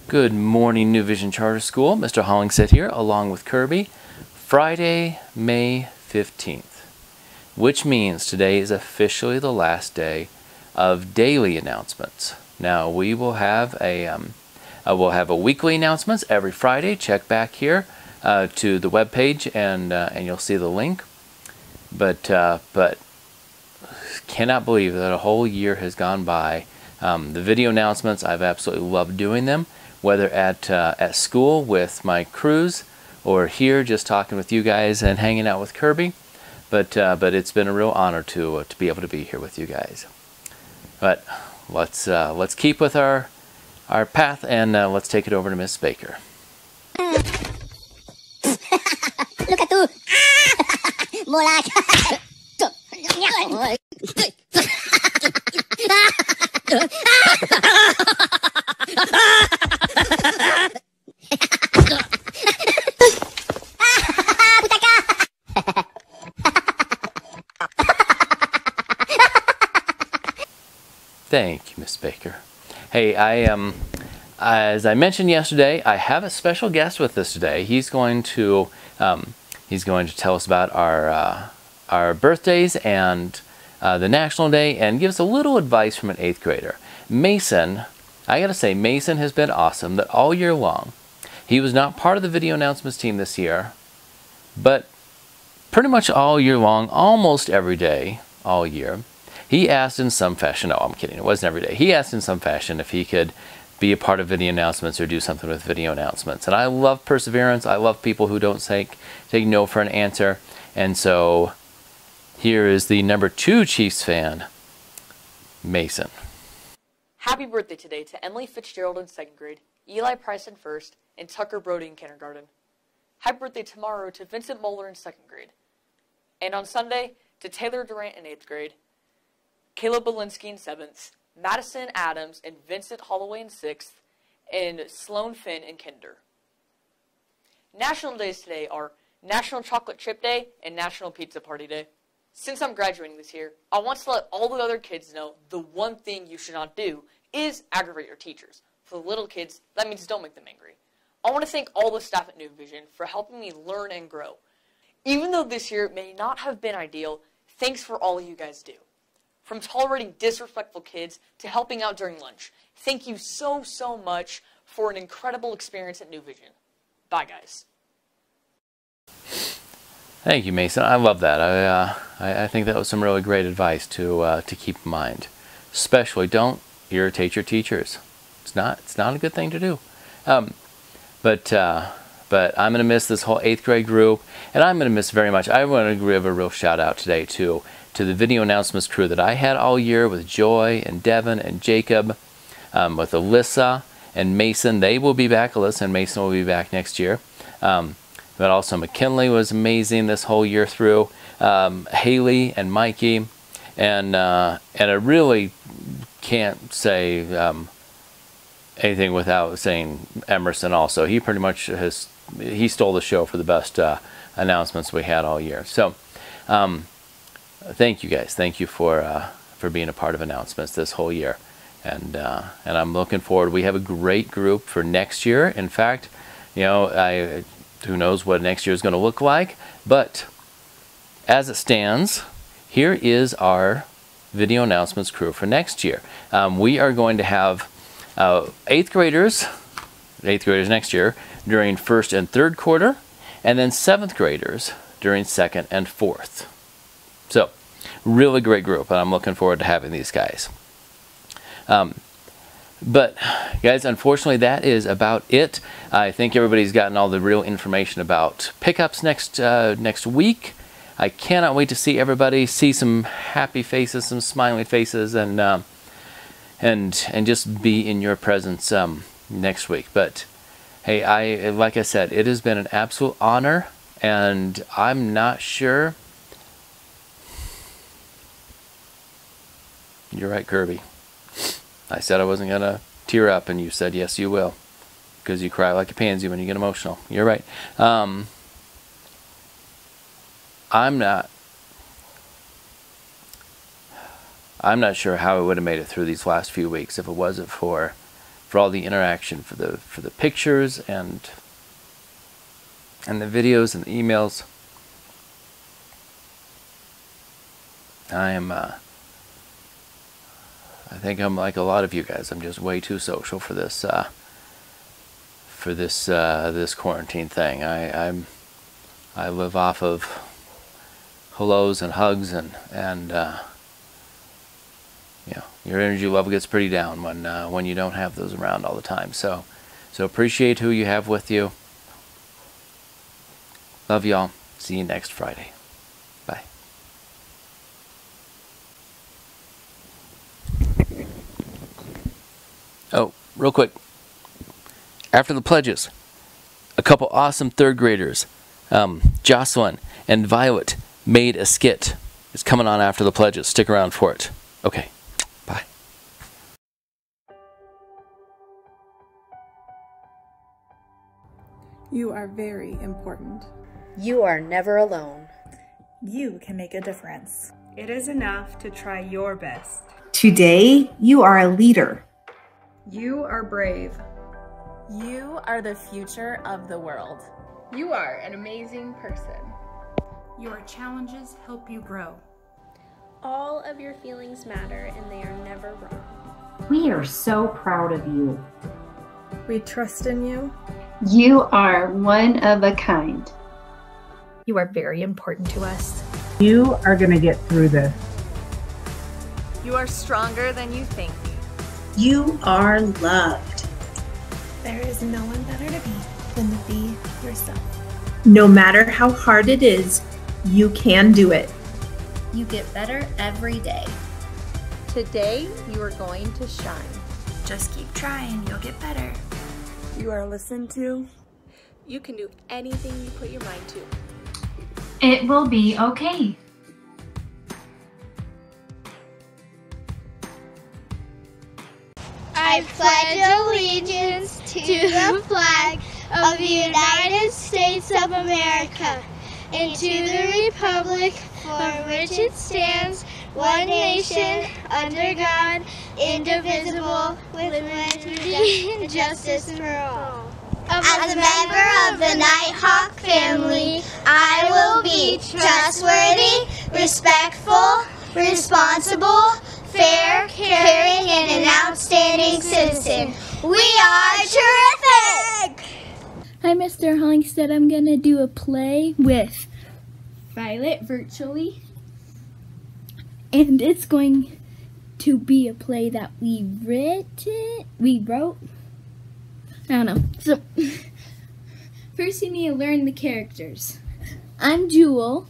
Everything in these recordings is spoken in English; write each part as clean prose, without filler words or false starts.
Good morning, New Vision Charter School. Mr. Hollingshead here, along with Kirby. Friday, May 15th, which means today is officially the last day of daily announcements. Now we will have a weekly announcements every Friday. Check back here to the web page, and you'll see the link. But cannot believe that a whole year has gone by. The video announcements, I've absolutely loved doing them, whether at school with my crews or here just talking with you guys and hanging out with Kirby. But it's been a real honor to be able to be here with you guys. But let's keep with our path, and let's take it over to Miss Baker. Look at you. More like. Thank you, Miss Baker. Hey, as I mentioned yesterday, I have a special guest with us today. He's going to tell us about our birthdays and the National Day, and give us a little advice from an 8th grader. Mason, I gotta say, Mason has been awesome that all year long. He was not part of the video announcements team this year, but pretty much all year long, almost every day, all year, he asked in some fashion, no, I'm kidding, it wasn't every day, he asked in some fashion if he could be a part of video announcements or do something with video announcements. And I love perseverance. I love people who don't take no for an answer. And so here is the number 2 Chiefs fan, Mason. Happy birthday today to Emily Fitzgerald in 2nd grade, Eli Price in 1st, and Tucker Brody in kindergarten. Happy birthday tomorrow to Vincent Moeller in 2nd grade. And on Sunday, to Taylor Durant in 8th grade, Caleb Belinsky in 7th, Madison Adams and Vincent Holloway in 6th, and Sloan Finn in kinder. National days today are National Chocolate Chip Day and National Pizza Party Day. Since I'm graduating this year, I want to let all the other kids know the one thing you should not do is aggravate your teachers. For the little kids, that means don't make them angry. I want to thank all the staff at New Vision for helping me learn and grow. Even though this year may not have been ideal, thanks for all you guys do. From tolerating disrespectful kids to helping out during lunch. Thank you so much for an incredible experience at New Vision. Bye, guys. Thank you, Mason. I love that. I think that was some really great advice to keep in mind. Especially, don't irritate your teachers. It's not a good thing to do. But I'm going to miss this whole 8th grade group, and I'm going to miss very much. I want to give a real shout out today to the video announcements crew that I had all year with Joy and Devin and Jacob, with Alyssa and Mason. They will be back. Alyssa and Mason will be back next year. But also McKinley was amazing this whole year through. Haley and Mikey, and I really can't say anything without saying Emerson also. He pretty much he stole the show for the best announcements we had all year. So thank you guys. Thank you for being a part of announcements this whole year. And I'm looking forward. We have a great group for next year. In fact, you know, who knows what next year is going to look like. But as it stands, here is our video announcements crew for next year. We are going to have 8th graders next year during 1st and 3rd quarter, and then 7th graders during 2nd and 4th. So, really great group, and I'm looking forward to having these guys. But guys, unfortunately, that is about it. I think everybody's gotten all the real information about pickups next week. I cannot wait to see everybody, see some happy faces, some smiling faces, and just be in your presence next week. But hey, like I said, it has been an absolute honor, and I'm not sure. You're right, Kirby. I said I wasn't going to tear up, and you said, yes, you will, because you cry like a pansy when you get emotional. You're right. I'm not sure how I would have made it through these last few weeks if it wasn't for for all the interaction, for the pictures and the videos and the emails. I think I'm like a lot of you guys. I'm just way too social for this this quarantine thing. I live off of hellos and hugs and you know, your energy level gets pretty down when you don't have those around all the time. So appreciate who you have with you. Love y'all. See you next Friday. Bye. Oh, real quick. After the pledges, a couple awesome third graders, Jocelyn and Violet, made a skit. It's coming on after the pledges. Stick around for it. Okay. Bye. You are very important. You are never alone. You can make a difference. It is enough to try your best. Today, you are a leader. You are brave. You are the future of the world. You are an amazing person. Your challenges help you grow. All of your feelings matter and they are never wrong. We are so proud of you. We trust in you. You are one of a kind. You are very important to us. You are going to get through this. You are stronger than you think. You are loved. There is no one better to be than to be yourself. No matter how hard it is, you can do it. You get better every day. Today, you are going to shine. Just keep trying, you'll get better. You are listened to. You can do anything you put your mind to. It will be okay. I pledge allegiance to the flag of the United States of America and to the republic for which it stands, one nation, under God, indivisible, with liberty and justice for all. As a member of the Nighthawk family, I will be trustworthy, respectful, responsible, fair, caring, and an outstanding citizen. We are terrific! Hi, Mr. Hollingstead. I'm going to do a play with Violet virtually. And it's going to be a play that we wrote. I don't know. So, first you need to learn the characters. I'm Jewel.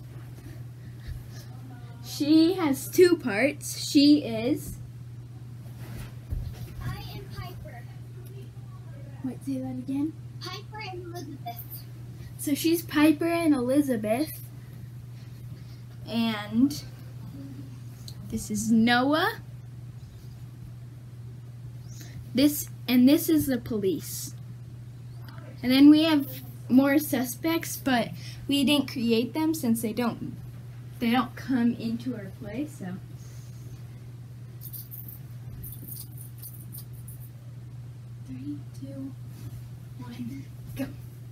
She has two parts. She is... I am Piper. Wait, say that again. Piper and Elizabeth. So she's Piper and Elizabeth. And this is Noah. This is the police. And then we have more suspects, but we didn't create them since they don't come into our play, so. Three, two, one, go.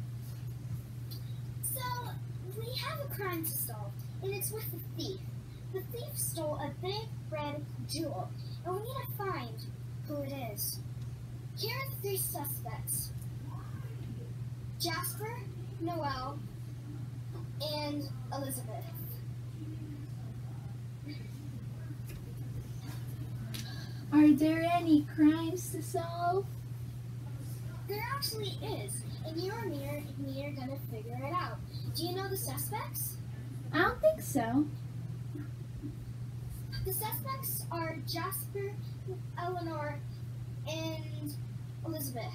So, we have a crime to solve, and it's with a thief. The thief stole a big red jewel, and we need to find who it is. Here are the three suspects: Jasper, Noel, and Elizabeth. Are there any crimes to solve? There actually is, and you and me are gonna figure it out. Do you know the suspects? I don't think so. The suspects are Jasper, Eleanor, and Elizabeth.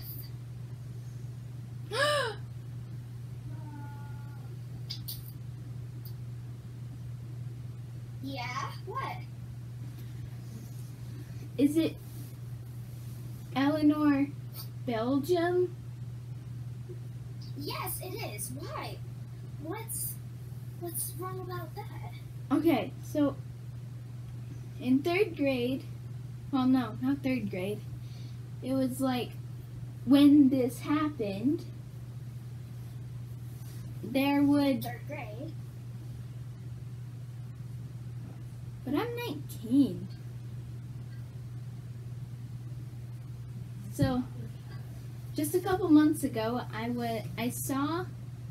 Yeah? What? Is it Eleanor Belgium? Yes, it is. Why? What's wrong about that? Okay, so in third grade, well, no, not third grade. It was like when this happened, there would... Third grade. But I'm 19. So, just a couple months ago, I saw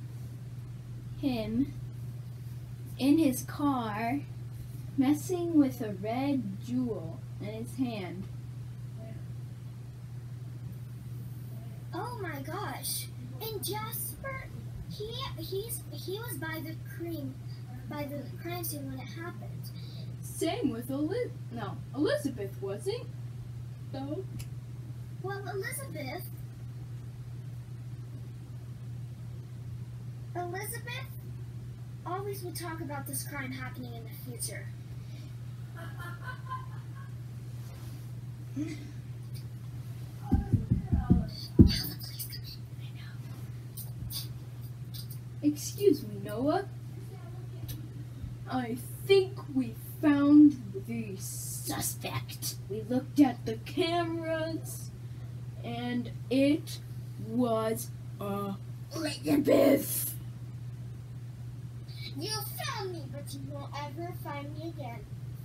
him in his car messing with a red jewel in his hand. Oh my gosh! And Jasper, he was by the crime scene when it happened. Same with Elizabeth wasn't. Though. Well, Elizabeth always would talk about this crime happening in the future. Excuse me, Noah. I think we found the suspect. We looked at the cameras, and it was Elizabeth. You found me, but you won't ever find me again.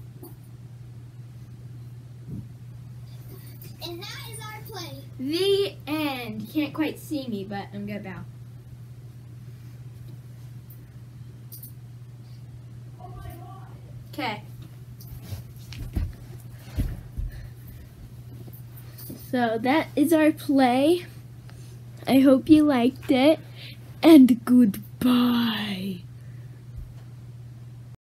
And that is our play. The end. You can't quite see me, but I'm gonna bow. Okay. So that is our play. I hope you liked it, and goodbye.